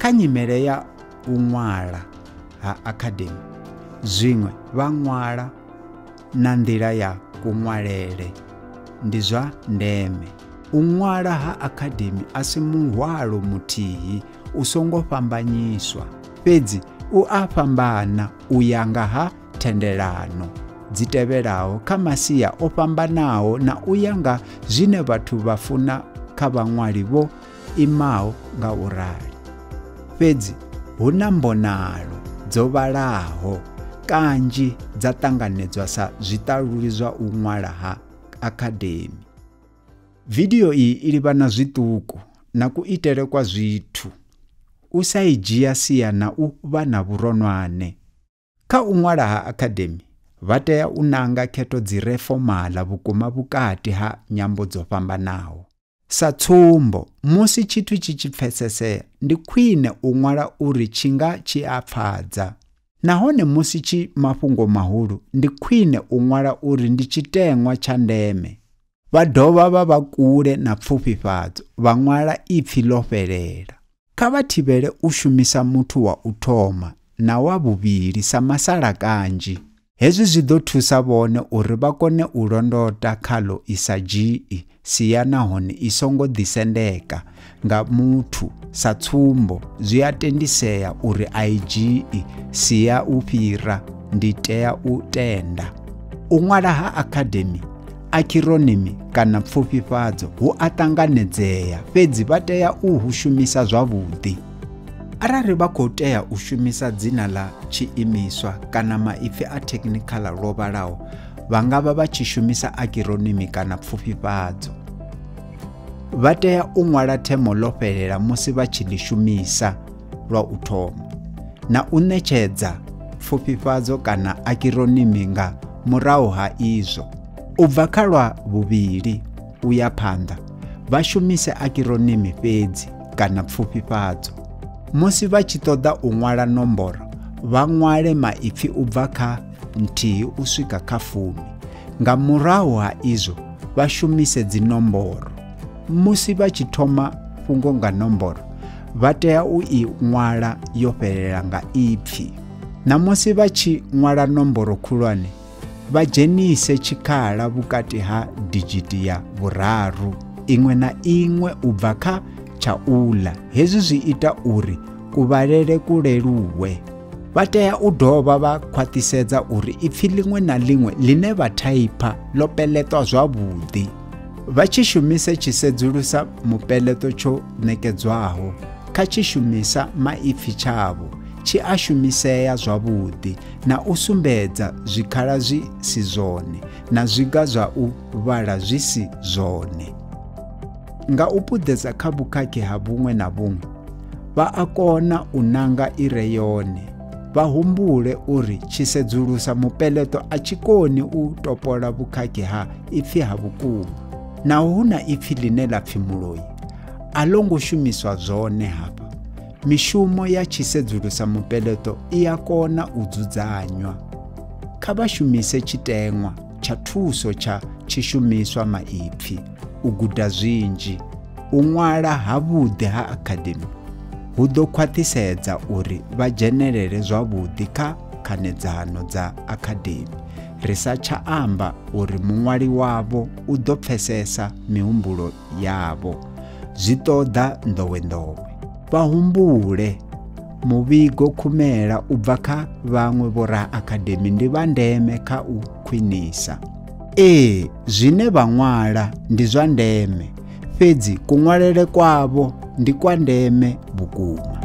Kha nyimele ya u ṅwala ha academy, zwiṅwe vha ṅwala na nḓila ya kuṅwalele ndi zwa ndeme. U ṅwala ha academy a si muhwalo muthihi u songo fhambanyiswa, fhedzi u a fhambana u ya nga ha thendelano dzi tevhelaho kha masia o fhambanaho na u ya nga zwine vhathu vha funa kha vhaṅwali vho imaho nga u rali. Fhedzi hu na mbonalo dzo vhalaho kanzhi dza ṱanganedzwa sa zwiṱaluli zwa u ṅwala ha academy. Video iyi i livhana zwiṱuku na kuitele kwa zwithu, u sa i dzhia sia na u vha na vhuronwane. Kha u ṅwala ha academy, vha tea u nanga khetho dzi re fomaḽa vhukuma vhukati ha nyambo dzo fhambanaho. Sa tsumbo, musi tshithu tshi tshi pfesesea, ndi khwine u ṅwala uri tshi nga tshi a pfadza. Nahone musi tshi mafhungo mahulu, ndi khwine u ṅwala uri ndi tshiteṅwa tsha ndeme. Vha dovha vha vha kule na pfufhifhadzo, vha ṅwala ipfhi ḽo fhelela. Kha vha thivhele u shumisa muthu wa u thoma na wa vhuvhili sa masala kanzhi. Hezwi zwi ḓo thusa vhone uri vha kone u londota khaḽo i sa dzhii sia nahone i songo ḓisendeka nga muthu. Sa tsumbo, zwi a tendisea uri a i dzhii sia u fhira ndi tea u tenda. U ṅwala ha academy, acronym kana pfufhifhadzo hu a ṱanganedzea, fhedzi vha tea u hu shumisa zwavhuḓi. Arali vha khou tea u shumisa dzina ḽa tshiimiswa kana maipfi a technical lwo vhalaho, vha nga vha vha tshi shumisa acronym kana pfufhifhadzo. Vha tea u ṅwala themo ḽo fhelela musi vha tshi ḽi shumisa lwa u thoma, na u ṋetshedza pfufhifhadzo kana acronym nga murahu ha izwo. U bva kha lwa vhuvhili u ya phanḓa, vha shumise acronym fhedzi kana pfufhifhadzo. Musi vha tshi ṱoḓa u ṅwala nomboro, vha ṅwale maipfi u bva kha nthihi u swika kha 10. Nga murahu ha izwo, vha shumise dzi nomboro. Musi vha tshi thoma fhungo nga nomboro, vha tea u i ṅwala yo fhelela nga ipfhi. Na musi vha tshi ṅwala nomboro khulwane, vha dzhenise tshikhala vhukati ha digiti ya vhuraru iṅwe na iṅwe u bva kha tshaula. Hezwi zwi ita uri kuvhalele ku leluwe. Vha tea u dovha vha khwaṱhisedza uri ipfhi ḽiṅwe na ḽiṅwe ḽine vha thaipha ḽo peletwa zwavhuḓi. Vha tshi shumise tshisedzulusa mupeleto tsho ṋekedzwaho kha tshishumisa maipfi tshavho, tshi a shumisea zwavhuḓi na u sumbedza zwikhala zwi si zwone na zwiga zwa u vhala zwi si zwone. Nga u puḓedza kha vhukhakhi ha vhuṅwe na vhuṅwe, vha a kona u nanga i re yone. Vha humbule uri tshisedzulusa mupeleto a tshi koni u topola vhukhakhi ha ipfhi ha vhukuma. Naho hu na ipfhi ḽine ḽa pfhi muloi, a ḽo ngo shumiswa zwone hafha. Mishumo ya tshisedzulusa mupeleto i a kona u dzudzanywa. Kha vha shumise tshiteṅwa tsha thuso tsha tshishumiswa maipfhi u guda zwinzhi. U ṅwala havhuḓi ha academy hu ḓo khwaṱhisedza uri vha dzhenelele zwavhuḓi kha khanedzano dza academy. Ri sa tsha amba uri muṅwali wavho u ḓo pfesesa mihumbulo yavho. Zwi ṱoḓa nḓowenḓowe. Vha humbule, muvhigo khumela u bva kha vhaṅwe vhora academy ndi vha ndeme kha u khwinisa. Zwine vha ṅwala ndi zwa ndeme, fhedzi kuṅwalele kwavho ndi kwa ndeme vhukuma.